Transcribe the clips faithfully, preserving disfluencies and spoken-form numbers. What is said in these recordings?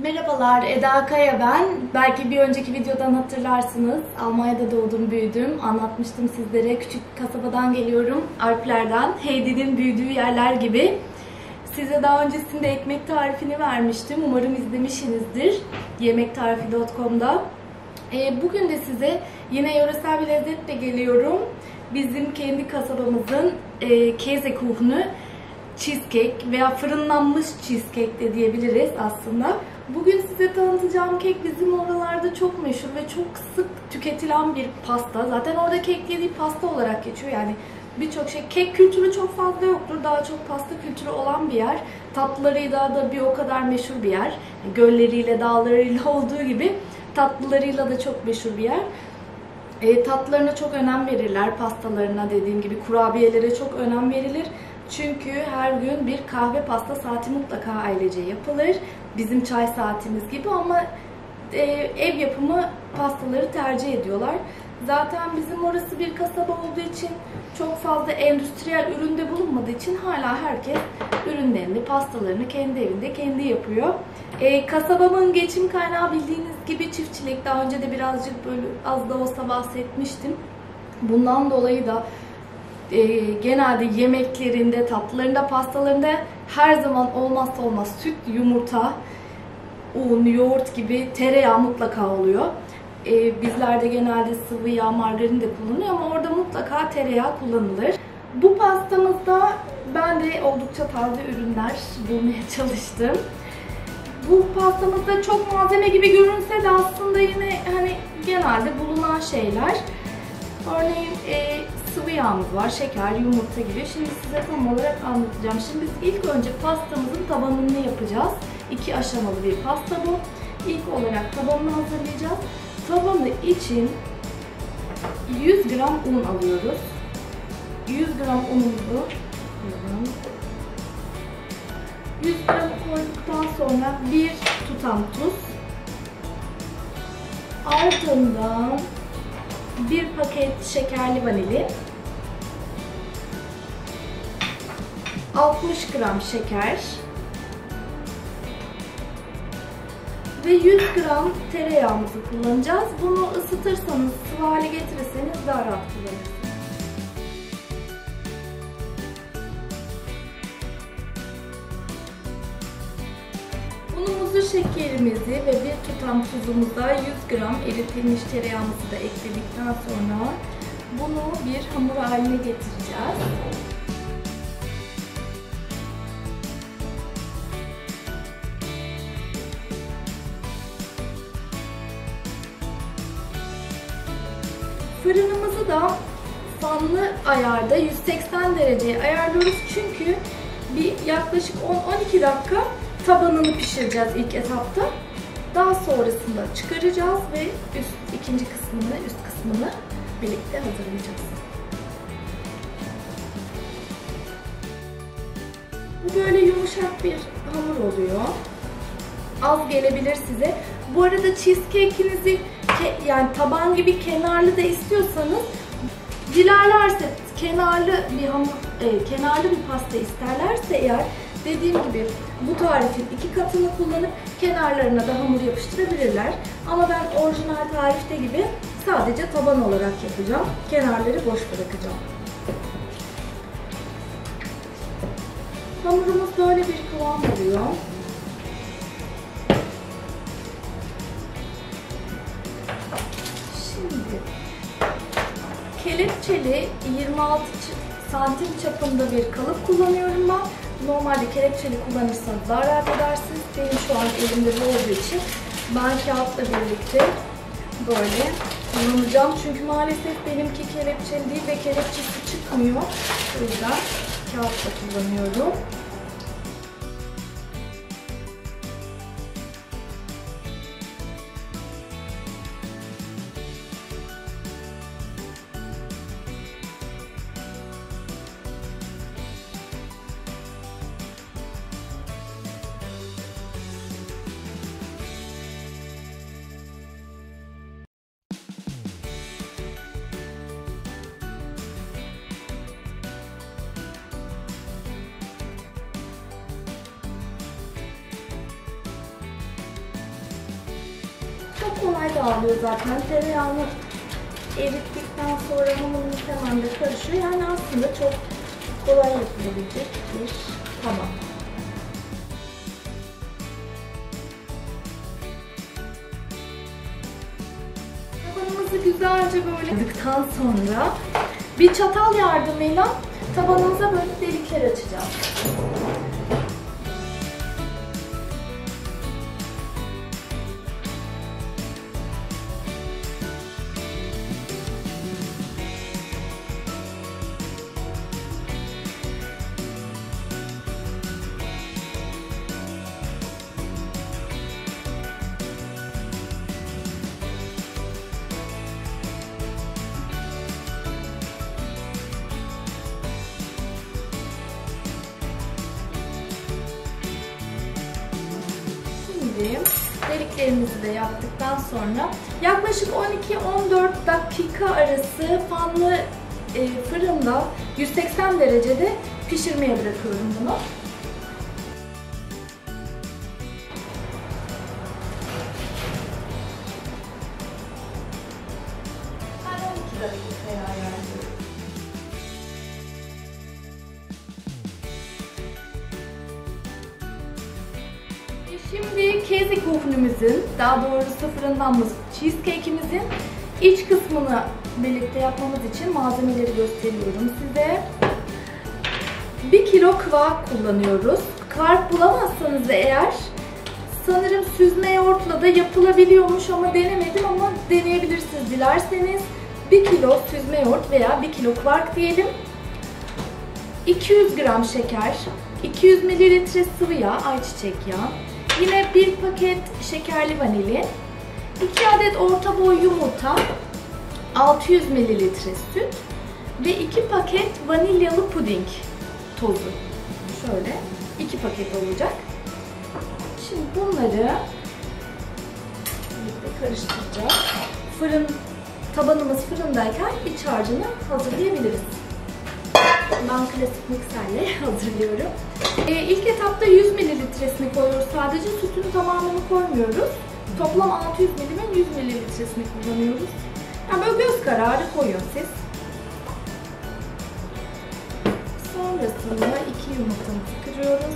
Merhabalar, Eda Kaya ben. Belki bir önceki videodan hatırlarsınız. Almanya'da doğdum, büyüdüm. Anlatmıştım sizlere. Küçük kasabadan geliyorum, Alplerden. Heidi'nin büyüdüğü yerler gibi. Size daha öncesinde ekmek tarifini vermiştim. Umarım izlemişsinizdir. yemektarifi nokta com'da. Bugün de size yine yöresel bir lezzetle geliyorum. Bizim kendi kasabamızın Käsekuchen'ü, cheesecake veya fırınlanmış cheesecake de diyebiliriz aslında. Bugün size tanıtacağım kek bizim oralarda çok meşhur ve çok sık tüketilen bir pasta. Zaten orada kek dediği pasta olarak geçiyor. Yani birçok şey, kek kültürü çok fazla yoktur. Daha çok pasta kültürü olan bir yer. Tatlılarıyla da bir o kadar meşhur bir yer. Gölleriyle, dağlarıyla olduğu gibi tatlılarıyla da çok meşhur bir yer. E, tatlılarına çok önem verirler. Pastalarına, dediğim gibi kurabiyelere çok önem verilir. Çünkü her gün bir kahve pasta saati mutlaka ailece yapılır. Bizim çay saatimiz gibi ama e, ev yapımı pastaları tercih ediyorlar. Zaten bizim orası bir kasaba olduğu için çok fazla endüstriyel üründe bulunmadığı için hala herkes ürünlerini, pastalarını kendi evinde kendi yapıyor. E, kasabamın geçim kaynağı bildiğiniz gibi çiftçilik. Daha önce de birazcık böyle az da olsa bahsetmiştim. Bundan dolayı da E, genelde yemeklerinde, tatlılarında, pastalarında her zaman olmazsa olmaz süt, yumurta, un, yoğurt gibi tereyağı mutlaka oluyor. E, bizlerde genelde sıvı yağ, margarin de kullanılıyor ama orada mutlaka tereyağı kullanılır. Bu pastamızda ben de oldukça taze ürünler bulmaya çalıştım. Bu pastamızda çok malzeme gibi görünse de aslında yine hani genelde bulunan şeyler. Örneğin e, sıvı yağımız var, şeker, yumurta gibi. Şimdi size tam olarak anlatacağım. Şimdi biz ilk önce pastamızın tabanını yapacağız. İki aşamalı bir pasta bu. İlk olarak tabanını hazırlayacağız. Tabanı için yüz gram un alıyoruz. yüz gram unumuzu yüz gram koyduktan sonra bir tutam tuz. Ardından bir paket şekerli vanilin, altmış gram şeker ve yüz gram tereyağımızı kullanacağız. Bunu ısıtırsanız, sıvı hale getirirseniz daha rahat kullanırsınız. Unumuzu, şekerimizi ve bir tutam tuzumuza yüz gram eritilmiş tereyağımızı da ekledikten sonra bunu bir hamur haline getireceğiz. Fırınımızı da fanlı ayarda yüz seksen dereceye ayarlıyoruz çünkü bir yaklaşık on on iki dakika tabanını pişireceğiz ilk etapta. Daha sonrasında çıkaracağız ve üst ikinci kısmını, üst kısmını birlikte hazırlayacağız. Bu böyle yumuşak bir hamur oluyor. Az gelebilir size. Bu arada cheesecake'inizi yani taban gibi kenarlı da istiyorsanız, dilerlerse kenarlı bir hamur, e, kenarlı bir pasta isterlerse eğer, dediğim gibi bu tarifin iki katını kullanıp kenarlarına da hamur yapıştırabilirler. Ama ben orijinal tarifte gibi sadece taban olarak yapacağım. Kenarları boş bırakacağım. Hamurumuz böyle bir kıvam oluyor. Şimdi kelepçeli yirmi altı santim çapında bir kalıp kullanıyorum ben. Normalde kelepçeli kullanırsanız daha rahat edersiniz. Benim şu an elimde bu olduğu için ben kağıtla birlikte böyle kullanacağım. Çünkü maalesef benimki kelepçeli değil ve kelepçesi çıkmıyor. O yüzden kağıtla kullanıyorum. Çok kolay dağılıyor zaten. Tereyağını erittikten sonra hamurumuz hemen de karışıyor. Yani aslında çok kolay yapılabilecek bir tabak. Tabanımızı güzelce böyle yaptıktan sonra bir çatal yardımıyla tabanımıza böyle delikler açacağız. Deliklerimizi de yaptıktan sonra yaklaşık on iki on dört dakika arası fanlı e, fırında yüz seksen derecede pişirmeye bırakıyorum bunu. Ben on iki dakikaya ayarlıyorum. Şimdi Käsekuchen'imizin, daha doğrusu fırınlanmış cheesecake'imizin iç kısmını birlikte yapmamız için malzemeleri gösteriyorum size. bir kilo kvark kullanıyoruz. Kvark bulamazsanız eğer, sanırım süzme yoğurtla da yapılabiliyormuş ama denemedim, ama deneyebilirsiniz dilerseniz. bir kilo süzme yoğurt veya bir kilo kvark diyelim. iki yüz gram şeker, iki yüz mililitre sıvı yağ, ayçiçek yağı. Yine bir paket şekerli vanilin, iki adet orta boy yumurta, altı yüz mililitre süt ve iki paket vanilyalı puding tozu. Şöyle iki paket olacak. Şimdi bunları birlikte karıştıracağız. Fırın, tabanımız fırındayken iç harcını hazırlayabiliriz. Ben klasik mikserle hazırlıyorum. Ee, ilk etapta yüz mililitresini koyuyoruz sadece. Sütün tamamını koymuyoruz. Toplam altı yüz mililitre yüz mililitresini kullanıyoruz. Yani böyle göz kararı koyun siz. Sonrasında iki yumurtamızı kırıyoruz.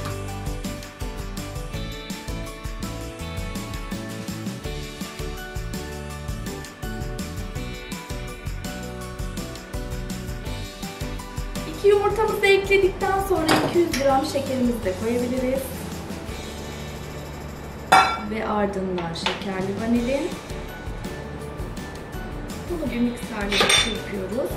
İki yumurtamızı ekledikten sonra iki yüz gram şekerimizi de koyabiliriz. Ve ardından şekerli vanilin. Bunu bir mikserle çırpıyoruz.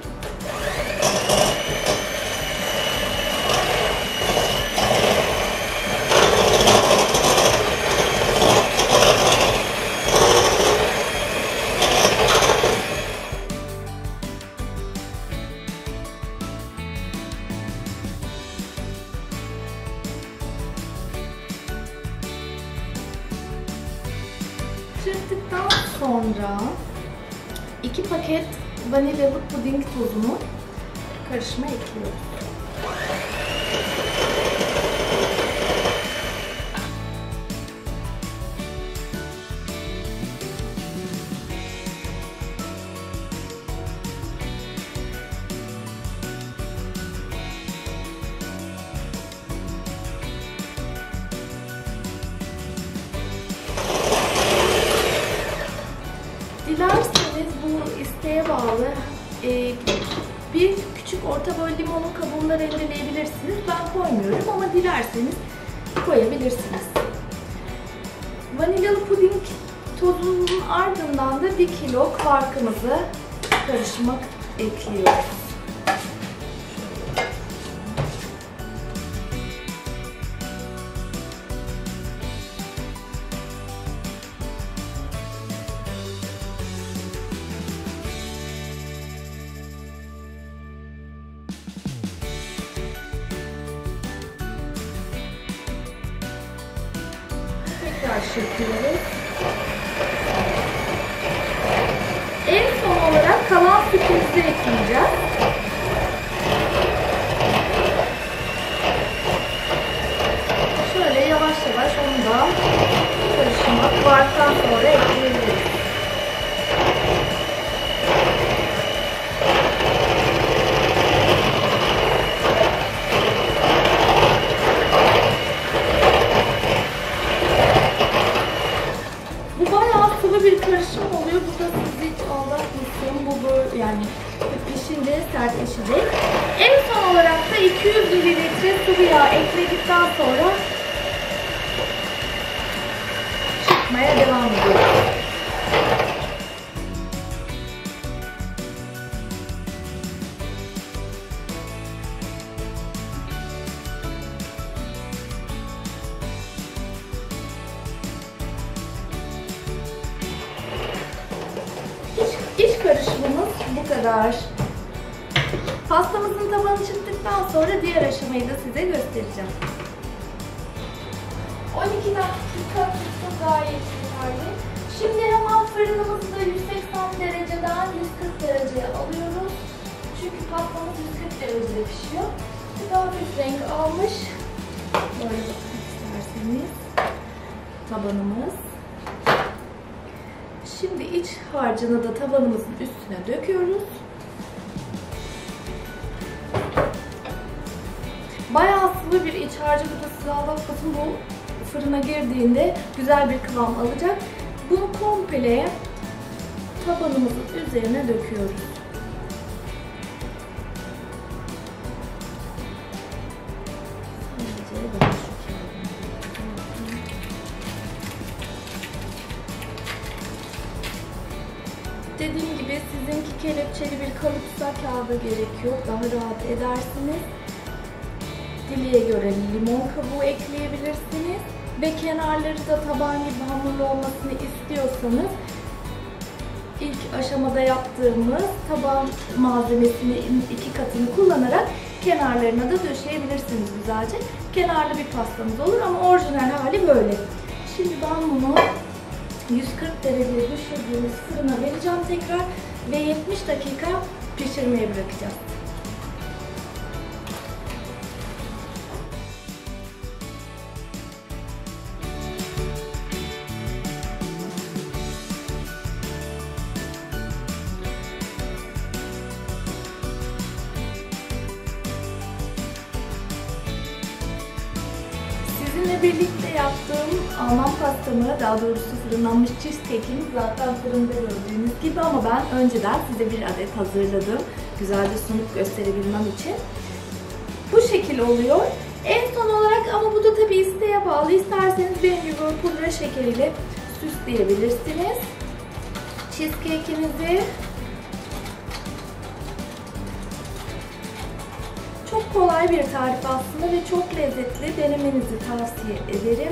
Çırptıktan sonra iki paket vanilyalı puding tozunu karışıma ekliyoruz. Dilerseniz bu isteğe bağlı e, bir küçük orta boy limonun kabuğunu da rendeleyebilirsiniz. Ben koymuyorum ama dilerseniz koyabilirsiniz. Vanilyalı puding tozunun ardından da bir kilo kvarkımızı karışıma ekliyoruz. Tekrar çırpıyoruz. En son olarak kalan sütümüzü ekleyeceğiz. Şöyle yavaş yavaş onu da karıştırıyoruz. aşama kıvarttıktan sonra ekleyebiliriz. Bu bayağı sıvı bir karışım oluyor. Bu da sizi hiç aldatmasın. Bu böyle yani pişince sertleşecek. En son olarak da iki yüz mililitre sıvı yağ ekledikten sonra çıkmaya devam ediyoruz. İç, iç karışımımız bu kadar. Pastamızın tabanı çıktıktan sonra diğer aşamayı da size göstereceğim. on iki dakika tutsa gayet yeterli. Şimdi hemen fırınımızda yüz seksen dereceden yüz kırk dereceye alıyoruz. Çünkü pastamız yüz kırk derecede pişiyor. Bir daha bir renk almış. Böyle bakmak isterseniz. Tabanımız. Şimdi iç harcını da tabanımızın üstüne döküyoruz. Bayağı sıvı bir iç harcı, bu da size aldatmasın, bu fırına girdiğinde güzel bir kıvam alacak. Bunu komple tabanımızın üzerine döküyoruz. Dediğim gibi sizinki kelepçeli bir kalıpsa kağıda gerek yok. Daha rahat edersiniz. Dileğe göre limon kabuğu ekleyebilirsiniz. Ve kenarları da taban gibi hamurlu olmasını istiyorsanız ilk aşamada yaptığımız taban malzemesinin iki katını kullanarak kenarlarına da döşeyebilirsiniz güzelce. Kenarlı bir pastamız olur ama orijinal hali böyle. Şimdi ben bunu yüz kırk dereceye düşürdüğümüz fırına vereceğim tekrar ve yetmiş dakika pişirmeye bırakacağız. Sizinle birlikte yaptığım Alman pastamı, daha doğrusu fırınlanmış cheesecake'imi zaten fırında gördüğünüz gibi, ama ben önceden size bir adet hazırladım. Güzelce sunup gösterebilmem için. Bu şekil oluyor. En son olarak, ama bu da tabii isteğe bağlı, isterseniz benim gibi pudra şekeriyle süsleyebilirsiniz cheesecake'inizi. Çok kolay bir tarif aslında ve çok lezzetli. Denemenizi tavsiye ederim.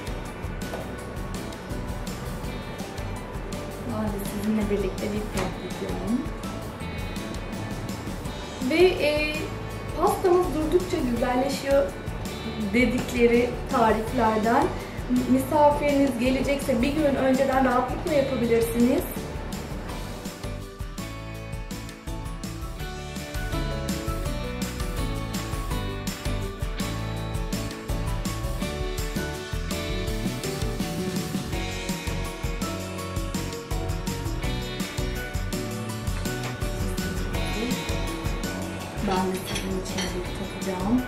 Ben de sizinle birlikte bir paylaşıyorum. Ve e, pastamız durdukça güzelleşiyor dedikleri tariflerden. Misafiriniz gelecekse bir gün önceden rahatlıkla yapabilirsiniz. Ben de sizin için bir takacağım.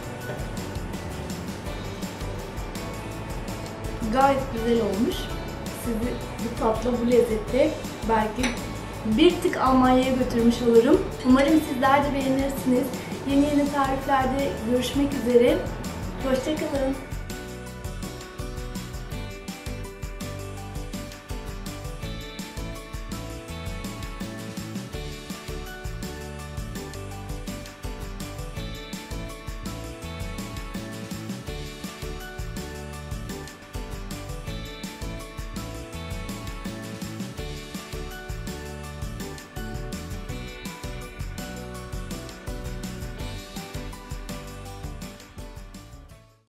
Gayet güzel olmuş. Sizi bu tatlı, bu lezzette belki bir tık Almanya'ya götürmüş olurum. Umarım sizler de beğenirsiniz. Yeni yeni tariflerde görüşmek üzere. Hoşça kalın.